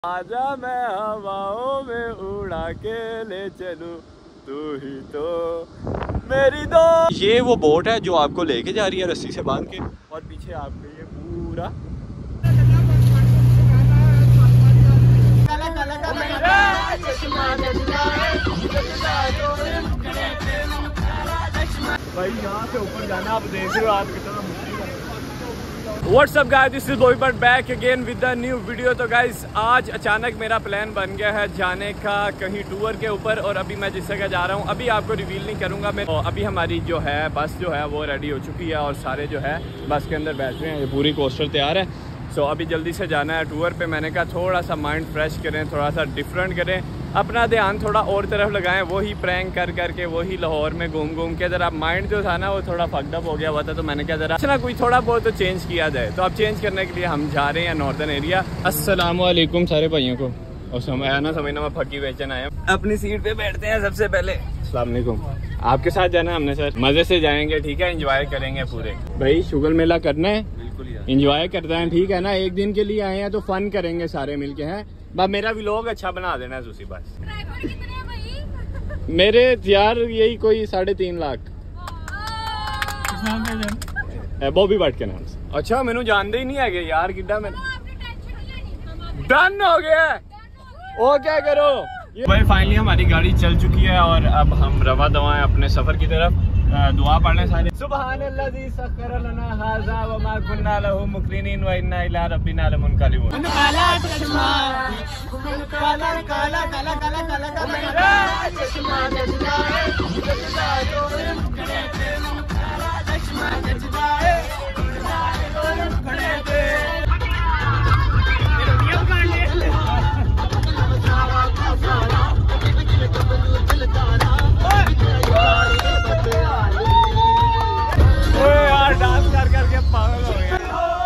आजा मैं हवाओं में उड़ा के ले चलूं, तू ही तो मेरी दो। ये वो बोट है जो आपको लेके जा रही है रस्सी से बांध के, और पीछे आपको ये पूरा भाई यहाँ से ऊपर जाना आप देख रहे हो आप कितना मुश्किल है। What's up guys, this is Bobby but back again with the new video। तो guys आज अचानक मेरा प्लान बन गया है जाने का कहीं टूर के ऊपर, और अभी मैं जिस जगह जा रहा हूँ अभी आपको रिवील नहीं करूँगा मैं। अभी हमारी जो है बस जो है वो रेडी हो चुकी है और सारे जो है बस के अंदर बैठ रहे हैं, ये पूरी कोस्टर तैयार है। सो अभी जल्दी से जाना है टूर पे। मैंने कहा थोड़ा सा माइंड फ्रेश करें, थोड़ा सा डिफरेंट करें, अपना ध्यान थोड़ा और तरफ लगाएं। वही प्रैंक कर करके वही लाहौर में घूम घूम के ज़रा माइंड जो था ना वो थोड़ा फकडअप हो गया हुआ था। तो मैंने कहा ज़रा ना कोई थोड़ा बहुत तो चेंज किया जाए। तो अब चेंज करने के लिए हम जा रहे हैं नॉर्दर्न एरिया। अस्सलाम वालेकुम सारे भाइयों को, और समय ना समझना मैं फकी बेचन आया। अपनी सीट पे बैठते हैं सबसे पहले। अस्सलाम वालेकुम। आपके साथ जाना हमने सर, मजे से जाएंगे ठीक है, एंजॉय करेंगे पूरे। भाई शुगर मेला करना है, एंजॉय करते हैं ठीक है ना। एक दिन के लिए आए हैं तो फन करेंगे सारे मिलके हैं। बस मेरा व्लॉग अच्छा बना देना है उसी बस। मेरे यार यही कोई 3.5 लाख बॉबी भट्ट के नाम से। अच्छा मैंने जानते ही नहीं है यार कितना मैं डन हो गया। ओ क्या करो भाई, फाइनली हमारी गाड़ी चल चुकी है और अब हम रवा दवा है अपने सफर की तरफ। दुआ पढ़ने सारे। सुब्हानल्लाज़ी सख्खर लना हाज़ा व मा कुन्ना लहू मुक़रिनीन व इन्ना इला रब्बिना लमुनक़लिबून। काला चश्मा काला काला काला काला काला काला चश्मा जज़बाए जज़बाए खड़े थे काला चश्मा जज़बाए खड़े थे। यार डांस कर करके पागल हो गया।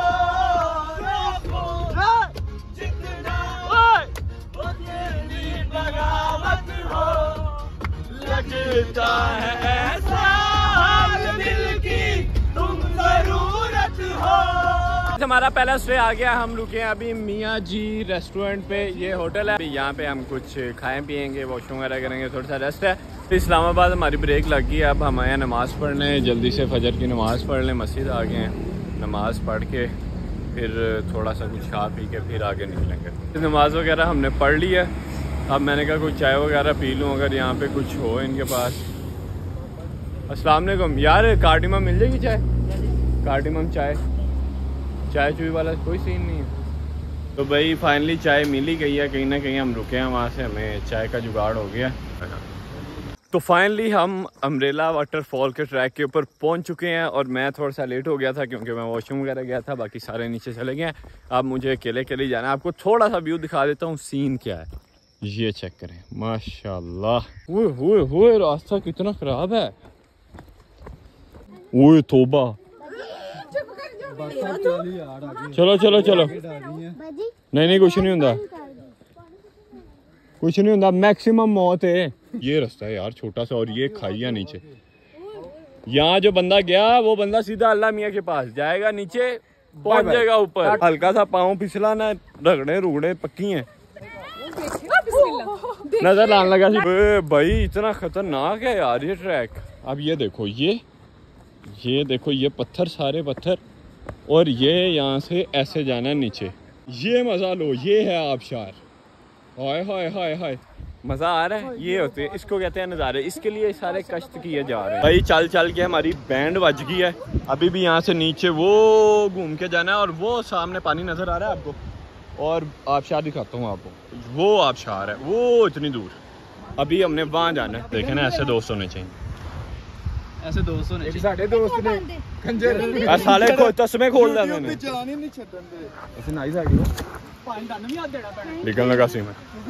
लगता है ऐसा दिल की तुम जरूरत हो। हमारा पहला स्टे आ गया, हम रुके हैं अभी मियाँ जी रेस्टोरेंट पे। ये होटल है, यहाँ पे हम कुछ खाएं पियेंगे, वॉशरूम वगैरह करेंगे, थोड़ा सा रेस्ट है। इस्लामाबाद हमारी ब्रेक लग गई है, अब हम आए नमाज़ पढ़ने। जल्दी से फजर की नमाज़ पढ़ लें, मस्जिद आ गए हैं। नमाज़ पढ़ के फिर थोड़ा सा कुछ खा पी के फिर आगे निकलेंगे। नमाज़ वगैरह हमने पढ़ ली है। अब मैंने कहा कुछ चाय वगैरह पी लूँ अगर यहाँ पे कुछ हो इनके पास। अस्सलाम वालेकुम यार, कार्डिमम मिल जाएगी चाय? कार्डिमम चाय चुई वाला कोई सीन नहीं है। तो भाई फाइनली चाय मिल ही गई है, कहीं ना कहीं हम रुके हैं वहाँ से, हमें चाय का जुगाड़ हो गया। तो फाइनली हम अम्ब्रेला वाटरफॉल के ट्रैक के ऊपर पहुंच चुके हैं, और मैं थोड़ा सा लेट हो गया था क्योंकि मैं वॉशरूम वगैरह गया था, बाकी सारे नीचे चले गए। अब मुझे अकेले अकेले जाना है। आपको थोड़ा सा व्यू दिखा देता हूँ, सीन क्या है ये चेक करें। माशाल्लाह हुए रास्ता कितना खराब है। ओए तौबा। चलो चलो चलो, नहीं कुछ नहीं होता, कुछ नहीं होता, मैक्सिमम मौत है। ये रास्ता है यार छोटा सा, और ये खाइया नीचे। यहाँ जो बंदा गया वो बंदा सीधा अल्लाह मियाँ के पास जाएगा, नीचे पहुंच जाएगा ऊपर। हल्का सा पाँव फिसला ना, रगड़े रुगड़े पक्की हैं। नजर लाने लगा भाई, इतना खतरनाक है यार ये ट्रैक। अब ये देखो, ये देखो, ये पत्थर सारे पत्थर, और ये यहाँ से ऐसे जाना है नीचे। ये मजा लो, ये है आबशार। हाय हाय हाय हाय, मजा आ रहा है। ये होते हैं, इसको कहते हैं नज़ारे। इसके लिए सारे कष्ट किए जा रहे हैं भाई। चल चल के हमारी बैंड बज गई है। अभी भी यहाँ से नीचे वो घूम के जाना है, और वो सामने पानी नजर आ रहा है आपको, और आबशार दिखाता हूँ आपको। वो आबशार है वो इतनी दूर। अभी हमने वहाँ जाना है। देखे ना, ऐसे दोस्त होने चाहिए, ऐसे दोस्त होने चाहिए। साढ़े दोस्त ने कंजर साले को चश्मे खोल दिए मैंने। ऐसे नाइस आ गया, निकल लगा सी में।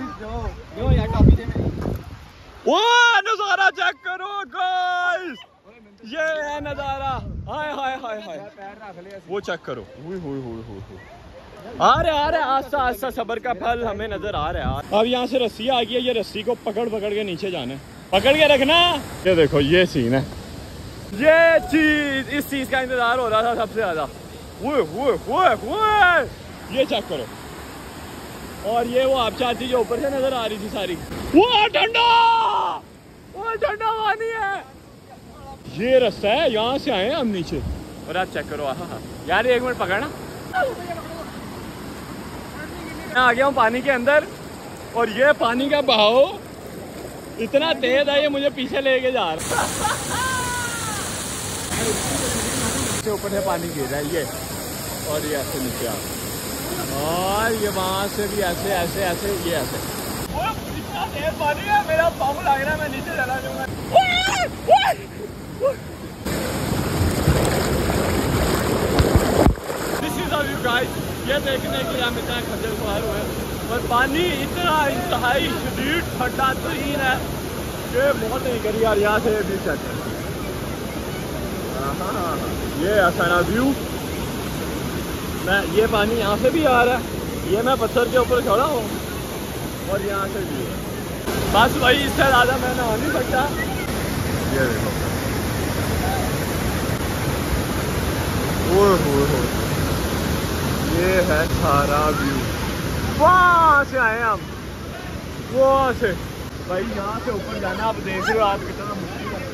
वो नजारा चेक करो गाइस, ये है नजारा। हाय हाय हाय हाय, वो चेक करो। आ रहे आस्ता आस्ता सबर का फल हमें नजर आ रहा है। अब यहाँ से रस्सी आ गई है, ये रस्सी को पकड़ के नीचे जाना है, पकड़ के रखना। ये देखो ये सीन है, ये चीज, इस चीज का इंतजार हो रहा था सबसे ज्यादा। ये चेक करो, और ये वो आप चाची जो ऊपर से नजर आ रही थी सारी, वो ठंडा, वो ठंडा पानी है। ये रास्ता है, यहाँ से आए हैं हम नीचे। और आप चेक करो, हाँ यार 1 मिनट पकड़ना। मैं आ गया हूँ पानी के अंदर और ये पानी का बहाव इतना तेज है, ये मुझे पीछे लेके जा रहा है। ऊपर से पानी गिर रहा है ये, और ये ऐसे नीचे आ, और ये वहां से भी ऐसे ऐसे ऐसे, ये ऐसे इतना तेज पानी है, मेरा पाँव लग रहा है, मैं नीचे चला जाऊंगा। This is of you guys, ये देखने के लिए हम इतना खज्जल खुआर हुए, और पानी इतना इंतहाई शदीद ठंडा तरीन है कि बहुत नहीं करी यार। यहाँ से भी चेक, ये ऐसा ना व्यू, मैं ये पानी यहाँ से भी आ रहा है, ये मैं पत्थर के ऊपर खड़ा हूँ और यहाँ से भी, बस वही, इससे ज़्यादा मैं नहा नहीं सकता। ये देखो, ये है सारा व्यू, वहाँ से आए हम, वहाँ से भाई, यहाँ से ऊपर जाना आप देख रहे हो, आप कितना मुश्किल है।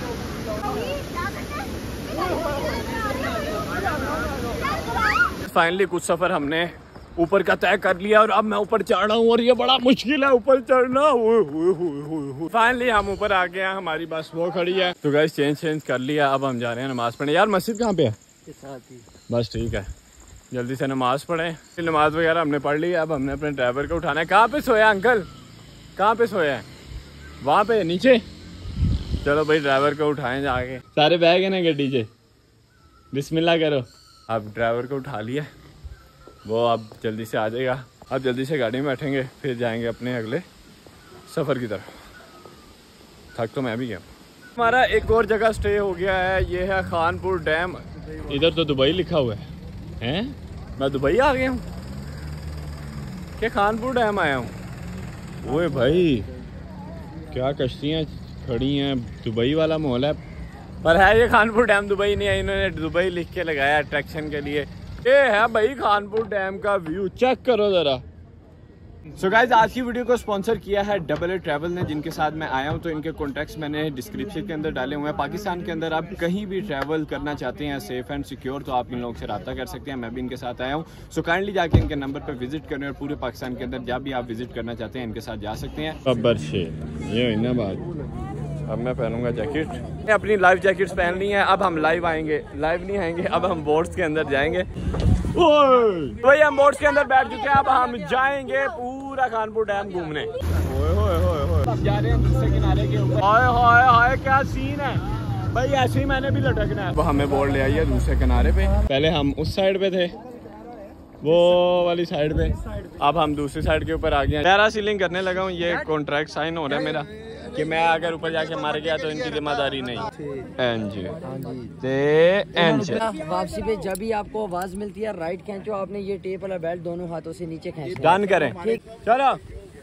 फाइनली कुछ सफ़र हमने ऊपर का तय कर लिया और अब मैं ऊपर चढ़ रहा हूँ और ये बड़ा मुश्किल है ऊपर चढ़ना। फाइनली हम ऊपर आ गए हैं, हमारी बस वो खड़ी है। तो गाइस चेंज कर लिया, अब हम जा रहे हैं नमाज पढ़ने। यार मस्जिद कहाँ पे है? बस ठीक है, जल्दी से नमाज पढ़ें। नमाज वगैरह हमने पढ़ ली, अब हमने अपने ड्राइवर को उठाना है। कहाँ पे सोया अंकल, कहाँ पे सोया है? वहाँ पे नीचे। चलो भाई ड्राइवर को उठाएं जाके, सारे बैग है ना गड्डी से, बिस्मिल्लाह करो। अब ड्राइवर को उठा लिया, वो अब जल्दी से आ जाएगा। अब जल्दी से गाड़ी में बैठेंगे, फिर जाएंगे अपने अगले सफ़र की तरफ। थक तो मैं भी गया। हमारा एक और जगह स्टे हो गया है, ये है खानपुर डैम। इधर तो दुबई लिखा हुआ है, हैं? मैं दुबई आ गया हूँ क्या? खानपुर डैम आया हूँ। ओए भाई क्या कश्तियाँ खड़ी हैं, दुबई वाला माहौल है। पर है ये खानपुर डैम, दुबई नहीं है, इन्होंने दुबई लिख के लगाया अट्रैक्शन के लिए। ये है भाई खानपुर डैम का व्यू, चेक करो जरा। सो गाइज आज की वीडियो को स्पॉन्सर किया है AA ट्रैवल ने, जिनके साथ मैं आया हूं। तो इनके कॉन्टैक्ट्स मैंने डिस्क्रिप्शन के अंदर डाले हुए हैं। पाकिस्तान के अंदर आप कहीं भी ट्रैवल करना चाहते हैं सेफ एंड सिक्योर, तो आप इन लोगों से रब्ता कर सकते हैं। मैं भी इनके साथ आया हूं। सो काइंडली जाके इनके नंबर पर विजिट करें और पूरे पाकिस्तान के अंदर जब भी आप विजिट करना चाहते हैं इनके साथ जा सकते हैं। ये ना बात। अब मैं पहनूंगा जैकेट, अपनी लाइफ जैकेट्स पहन ली हैं। अब हम लाइव आएंगे, लाइव नहीं आएंगे, अब हम बोट्स के अंदर जाएंगे। भाई हम बोट्स के अंदर बैठ चुके हैं, अब हम जाएंगे पूरा खानपुर डैम घूमने। अब जा रहे हैं दूसरे किनारे के ऊपर। हाय हाय हाय क्या सीन है भाई, ऐसे ही मैंने भी लटकना है। अब हमें बोर्ड ले आई है दूसरे किनारे पे, पहले हम उस साइड पे थे, वो वाली साइड पे, अब हम दूसरी साइड के ऊपर आ गए। पैरासीलिंग करने लगा हूँ, ये कॉन्ट्रैक्ट साइन हो रहा है मेरा कि मैं अगर ऊपर जाके मर गया तो इनकी जिम्मेदारी नहीं। वापसी पे जब भी आपको आवाज मिलती है राइट खींचो, आपने ये टेप वाला बेल्ट दोनों हाथों से नीचे खींच डन करें। चलो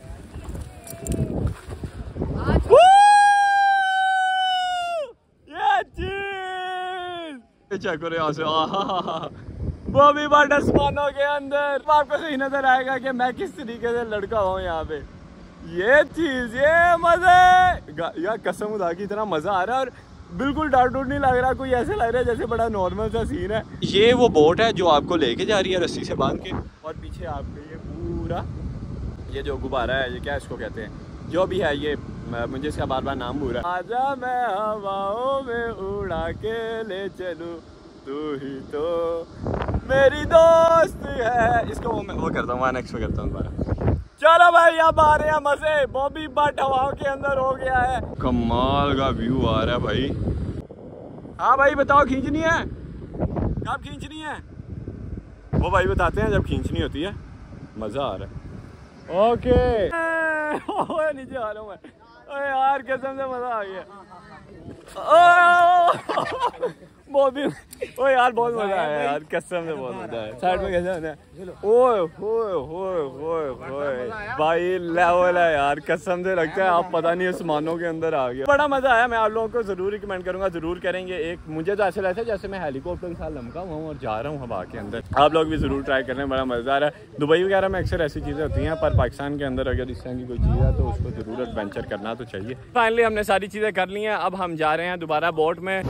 चेक करो यहाँ से, वो भी आसमानों के अंदर। आपको सही नजर आएगा कि मैं किस तरीके से लड़का हूँ यहाँ पे। ये चीज, ये मजा यार, कसम खुदा की इतना मजा आ रहा है और बिल्कुल डर नहीं लग रहा, कोई ऐसे लग रहा है जैसे बड़ा नॉर्मल सा सीन है। ये वो बोट है जो आपको लेके जा रही है रस्सी से बांध के, और पीछे आपके ये पूरा ये जो गुब्बारा है, ये क्या इसको कहते हैं, जो भी है ये, मुझे इसका बार बार नाम भूल रहा है। आजा मैं हवाओं में उड़ा के ले चलूं, तू ही तो मेरी दोस्त है। इसको वो करता हूँ, नेक्स्ट में करता हूँ। चलो भाई अब आ रहे हैं मजे, बॉबी बट हवाओं के अंदर हो गया है। कमाल का व्यू आ रहा है भाई। हाँ भाई बताओ, खींचनी है? कब खींचनी है? वो भाई बताते हैं जब खींचनी होती है। मजा आ रहा है। ओके नीचे आ रहा हूँ मैं। यार कसम से मजा आ गया। बहुत भी ओ यार बहुत मजा आया यार, कसम से बहुत मजा आया। साइड में कैसे होता है? ओए ओए ओए ओए ओए भाई लेवल है यार, कसम से लगता है आप पता नहीं आसमानों के अंदर आ गया। बड़ा मजा आया, मैं आप लोगों को जरूर रिकमेंड करूंगा, जरूर करेंगे। एक मुझे तो ऐसे लगता है जैसे मैं हेलीकॉप्टर के साथ लमका हुआ हूँ और जा रहा हूँ हवा के अंदर। आप लोग भी जरूर ट्राई कर रहे हैं, बड़ा मजा आ रहा है। दुबई वगैरह में अक्सर ऐसी चीजें होती हैं, पर पाकिस्तान के अंदर अगर इस तरह की कोई चीज़ है तो उसको जरूर एडवेंचर करना तो चाहिए। फाइनली हमने सारी चीजें कर ली हैं, अब हम जा रहे हैं दोबारा बोट में।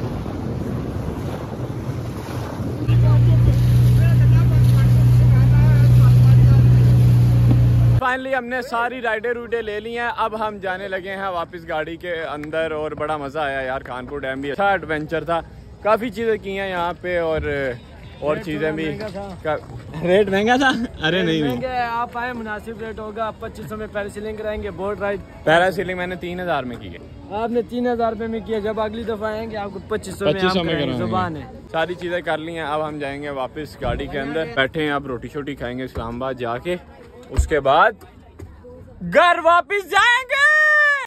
फाइनली हमने सारी राइडें रूटें ले ली हैं, अब हम जाने लगे हैं वापस गाड़ी के अंदर। और बड़ा मजा आया यार, कानपुर डैम भी अच्छा एडवेंचर था, काफी चीजें की हैं यहाँ पे और चीजें भी। रेट महंगा था? अरे नहीं महंगा, आप आए मुनासिब रेट होगा। आप 2500 में पैरासीलिंग कराएंगे, बोट राइड। पैरासीलिंग मैंने 3000 में की है। आपने 3000 रुपए में किया, जब अगली दफा आएंगे आपको 2500 में जुबान है। सारी चीजें कर ली हैं, अब हम जाएंगे वापस गाड़ी के अंदर, बैठे हैं, अब रोटी शोटी खाएंगे इस्लामाबाद जाके, उसके बाद घर वापस जाएंगे।